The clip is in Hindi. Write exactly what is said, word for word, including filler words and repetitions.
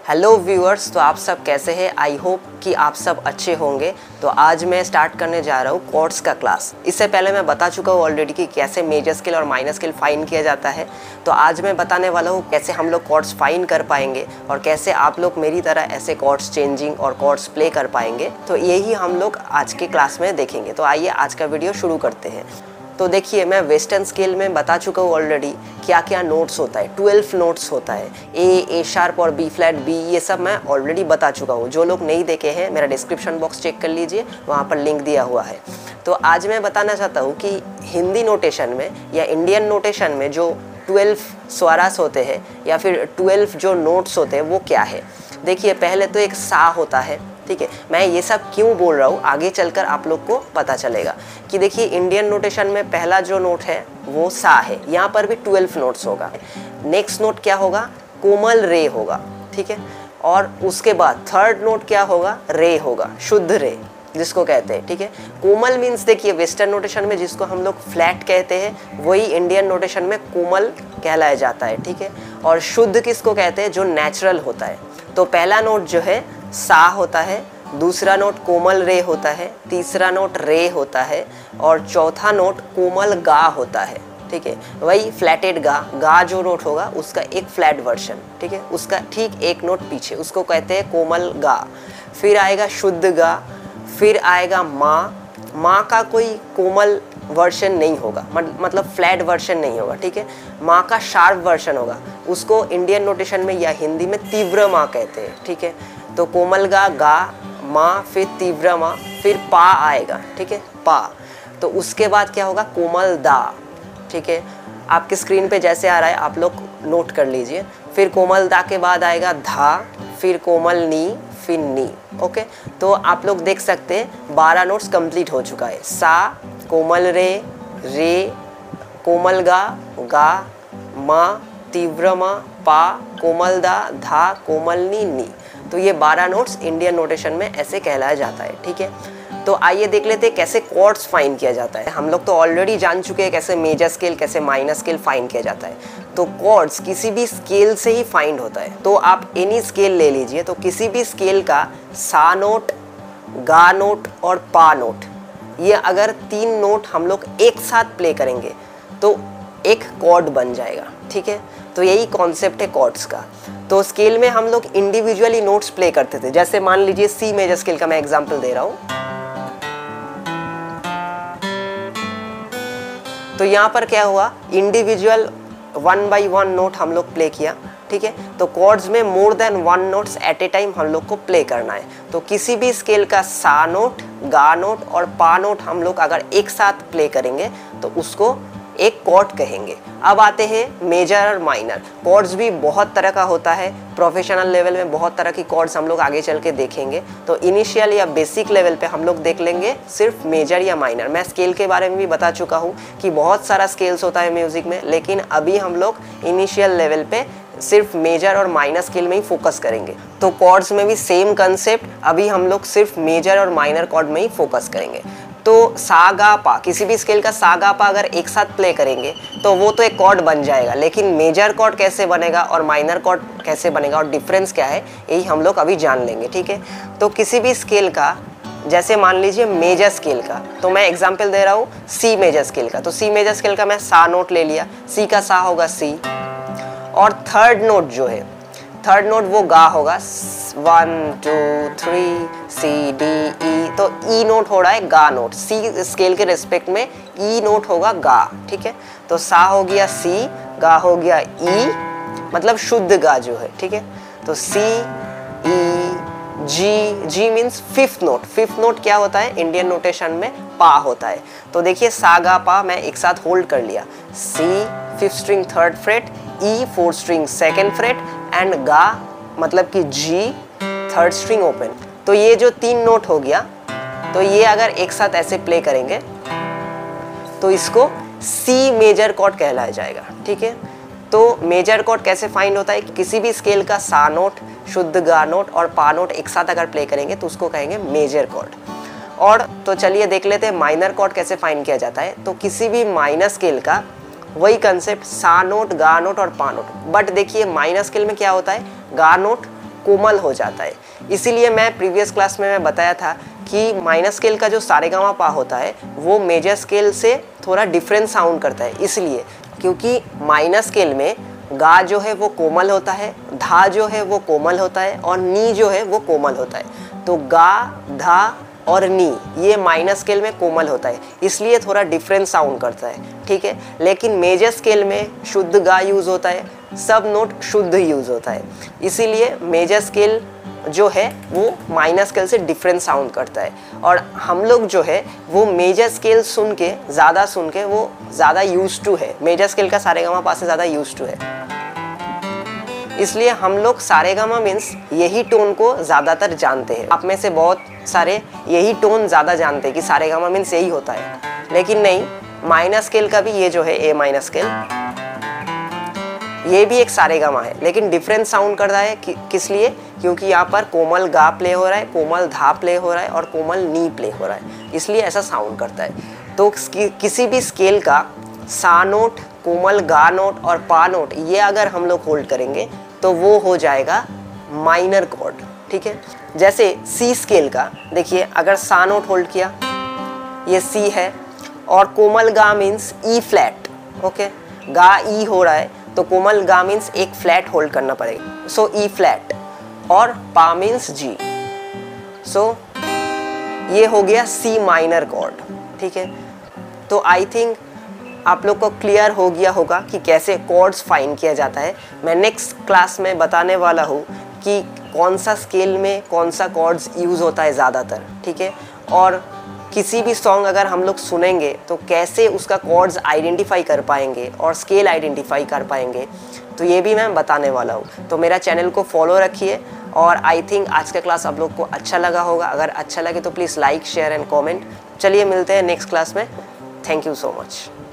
हेलो व्यूअर्स, तो आप सब कैसे हैं? आई होप कि आप सब अच्छे होंगे। तो आज मैं स्टार्ट करने जा रहा हूँ कॉर्ड्स का क्लास। इससे पहले मैं बता चुका हूँ ऑलरेडी कि कैसे मेजर स्केल और माइनर स्केल फाइन किया जाता है। तो आज मैं बताने वाला हूँ कैसे हम लोग कॉर्ड्स फाइन कर पाएंगे और कैसे आप लोग मेरी तरह ऐसे कॉर्ड्स चेंजिंग और कॉर्ड्स प्ले कर पाएंगे। तो यही हम लोग आज के क्लास में देखेंगे। तो आइए आज का वीडियो शुरू करते हैं। तो देखिए, मैं वेस्टर्न स्केल में बता चुका हूँ ऑलरेडी क्या क्या नोट्स होता है। ट्वेल्व नोट्स होता है, ए ए शार्प और बी फ्लैट बी, ये सब मैं ऑलरेडी बता चुका हूँ। जो लोग नहीं देखे हैं मेरा डिस्क्रिप्शन बॉक्स चेक कर लीजिए, वहाँ पर लिंक दिया हुआ है। तो आज मैं बताना चाहता हूँ कि हिंदी नोटेशन में या इंडियन नोटेशन में जो ट्वेल्व स्वरास होते हैं या फिर ट्वेल्व जो नोट्स होते हैं वो क्या है। देखिए, पहले तो एक सा होता है, ठीक है। मैं ये सब क्यों बोल रहा हूँ आगे चलकर आप लोग को पता चलेगा कि देखिए, इंडियन नोटेशन में पहला जो नोट है वो सा है। यहाँ पर भी ट्वेल्व नोट्स होगा। नेक्स्ट नोट क्या होगा? कोमल रे होगा, ठीक है। और उसके बाद थर्ड नोट क्या होगा? रे होगा, शुद्ध रे जिसको कहते हैं, ठीक है। कोमल मीन्स देखिए, वेस्टर्न नोटेशन में जिसको हम लोग फ्लैट कहते हैं वही इंडियन नोटेशन में कोमल कहलाया जाता है, ठीक है। और शुद्ध किसको कहते हैं? जो नेचुरल होता है। तो पहला नोट जो है सा होता है, दूसरा नोट कोमल रे होता है, तीसरा नोट रे होता है और चौथा नोट कोमल गा होता है, ठीक है। वही फ्लैटेड गा, गा जो नोट होगा उसका एक फ्लैट वर्जन, ठीक है, उसका ठीक एक नोट पीछे, उसको कहते हैं कोमल गा। फिर आएगा शुद्ध गा, फिर आएगा माँ। माँ का कोई कोमल वर्जन नहीं होगा, मतलब फ्लैट वर्जन नहीं होगा, ठीक है। माँ का शार्प वर्जन होगा, उसको इंडियन नोटेशन में या हिंदी में तीव्र माँ कहते हैं, ठीक है। तो कोमल गा, गा, माँ, फिर तीव्र माँ, फिर पा आएगा, ठीक है, पा। तो उसके बाद क्या होगा? कोमल दा, ठीक है। आपकी स्क्रीन पे जैसे आ रहा है आप लोग नोट कर लीजिए। फिर कोमल दा के बाद आएगा धा, फिर कोमल नी, फिर नी, ओके। तो आप लोग देख सकते हैं बारह नोट्स कंप्लीट हो चुका है। सा, कोमल रे, रे, कोमल गा, गा, माँ, तीव्र माँ, पा, कोमल दा, धा, कोमल नी, नी। तो ये बारह नोट्स इंडियन नोटेशन में ऐसे कहलाया जाता है, ठीक है। तो आइए देख लेते हैं कैसे कॉर्ड्स फाइन किया जाता है। हम लोग तो ऑलरेडी जान चुके हैं कैसे मेजर स्केल, कैसे माइनर स्केल फाइन किया जाता है। तो कॉर्ड्स किसी भी स्केल से ही फाइंड होता है। तो आप एनी स्केल ले लीजिए, तो किसी भी स्केल का सा नोट, गा नोट और पा नोट, ये अगर तीन नोट हम लोग एक साथ प्ले करेंगे तो एक कॉर्ड बन जाएगा, ठीक है। तो यही कॉन्सेप्ट है कॉर्ड्स का। तो स्केल में हम लोग इंडिविजुअली नोट्स प्ले करते थे। जैसे मान लीजिए सी मेजर स्केल का मैं एग्जांपल दे रहा हूं। तो यहाँ पर क्या हुआ? Individual one by one note हम लोग प्ले किया, ठीक है। तो कॉर्ड्स में more than one notes at a time हम लोग को प्ले करना है। तो किसी भी स्केल का सा नोट, गा नोट और पा नोट हम लोग अगर एक साथ प्ले करेंगे तो उसको एक कॉर्ड कहेंगे। अब आते हैं मेजर और माइनर। कॉर्ड्स भी बहुत तरह का होता है। प्रोफेशनल लेवल में बहुत तरह की कॉर्ड्स हम लोग आगे चल के देखेंगे। तो इनिशियल या बेसिक लेवल पे हम लोग देख लेंगे सिर्फ मेजर या माइनर। मैं स्केल के बारे में भी बता चुका हूँ कि बहुत सारा स्केल्स होता है म्यूजिक में, लेकिन अभी हम लोग इनिशियल लेवल पे सिर्फ मेजर और माइनर स्केल में ही फोकस करेंगे। तो कॉर्ड्स में भी सेम कंसेप्ट, अभी हम लोग सिर्फ मेजर और माइनर कॉर्ड में ही फोकस करेंगे। तो सा गा पा, किसी भी स्केल का सा गा पा अगर एक साथ प्ले करेंगे तो वो तो एक कॉर्ड बन जाएगा, लेकिन मेजर कॉर्ड कैसे बनेगा और माइनर कॉर्ड कैसे बनेगा और डिफरेंस क्या है, यही हम लोग अभी जान लेंगे, ठीक है। तो किसी भी स्केल का, जैसे मान लीजिए मेजर स्केल का, तो मैं एग्जांपल दे रहा हूँ सी मेजर स्केल का। तो सी मेजर स्केल का मैं सा नोट ले लिया, सी का सा होगा सी, और थर्ड नोट जो है, थर्ड नोट वो गा होगा, one two three C D E. तो ई नोट हो रहा है गा नोट, सी स्केल के रिस्पेक्ट में ई नोट होगा गा, ठीक है। तो सा हो गया सी, गा हो गया ई, मतलब शुद्ध गा जो है, ठीक है। तो C E G, G means fifth note. Fifth note क्या होता है इंडियन नोटेशन में? पा होता है। तो देखिए सा गा पा मैं एक साथ होल्ड कर लिया, C fifth string third fret, E fourth string second fret and गा मतलब कि जी थर्ड स्ट्रिंग ओपन। तो ये जो तीन नोट हो गया, तो ये अगर एक साथ ऐसे प्ले करेंगे तो इसको सी मेजर कॉर्ड कहलाया जाएगा, ठीक है। तो मेजर कॉर्ड कैसे फाइंड होता है? किसी भी स्केल का सा नोट, शुद्ध गा नोट और पा नोट एक साथ अगर प्ले करेंगे तो उसको कहेंगे मेजर कॉर्ड। और तो चलिए देख लेते हैं माइनर कॉर्ड कैसे फाइंड किया जाता है। तो किसी भी माइनर स्केल का वही कंसेप्ट, सा नोट, गा नोट और पा नोट। बट देखिए माइनर स्केल में क्या होता है, गा नोट कोमल हो जाता है। इसीलिए मैं प्रीवियस क्लास में मैं बताया था कि माइनर स्केल का जो सारेगामा पा होता है वो मेजर स्केल से थोड़ा डिफरेंट साउंड करता है, इसलिए क्योंकि माइनर स्केल में गा जो है वो कोमल होता है, धा जो है वो कोमल होता है और नी जो है वो कोमल होता है। तो गा, धा और नी ये माइनर स्केल में कोमल होता है, इसलिए थोड़ा डिफरेंट साउंड करता है, ठीक है। लेकिन मेजर स्केल में शुद्ध गा यूज़ होता है, सब नोट शुद्ध यूज़ होता है, इसीलिए मेजर स्केल जो है वो माइनर स्केल से डिफरेंट साउंड करता है। और हम लोग जो है वो मेजर स्केल सुन के ज़्यादा सुन के वो ज़्यादा यूज टू है, मेजर स्केल का सारेगामा पा से ज़्यादा यूज टू है, इसलिए हम लोग सारेगामा मीन्स यही टोन को ज़्यादातर जानते हैं। आप में से बहुत सारे यही टोन ज़्यादा जानते हैं कि सारेगामा मीन्स यही होता है, लेकिन नहीं, माइनर स्केल का भी ये जो है ए माइनर स्केल ये भी एक सारेगामा है, लेकिन डिफरेंट साउंड कर रहा है कि, किस लिए, क्योंकि यहाँ पर कोमल गा प्ले हो रहा है, कोमल धा प्ले हो रहा है और कोमल नी प्ले हो रहा है, इसलिए ऐसा साउंड करता है। तो कि, किसी भी स्केल का सा नोट, कोमल गा नोट और पा नोट ये अगर हम लोग होल्ड करेंगे तो वो हो जाएगा माइनर कॉर्ड, ठीक है। जैसे सी स्केल का देखिए, अगर सा नोट होल्ड किया ये सी है और कोमल गा मीन्स ई फ्लैट, ओके, गा ई हो रहा है तो कोमल गा मीन्स एक फ्लैट होल्ड करना पड़ेगा, सो ई फ्लैट, और पा मीन्स जी, सो ये हो गया सी माइनर कॉर्ड, ठीक है। तो आई थिंक आप लोग को क्लियर हो गया होगा कि कैसे कॉर्ड्स फाइंड किया जाता है। मैं नेक्स्ट क्लास में बताने वाला हूँ कि कौन सा स्केल में कौन सा कॉर्ड्स यूज़ होता है ज़्यादातर, ठीक है। और किसी भी सॉन्ग अगर हम लोग सुनेंगे तो कैसे उसका कॉर्ड्स आइडेंटिफाई कर पाएंगे और स्केल आइडेंटिफाई कर पाएंगे, तो ये भी मैं बताने वाला हूँ। तो मेरा चैनल को फॉलो रखिए, और आई थिंक आज का क्लास आप लोग को अच्छा लगा होगा। अगर अच्छा लगे तो please like, share and comment. चलिए मिलते हैं नेक्स्ट क्लास में। Thank you so much.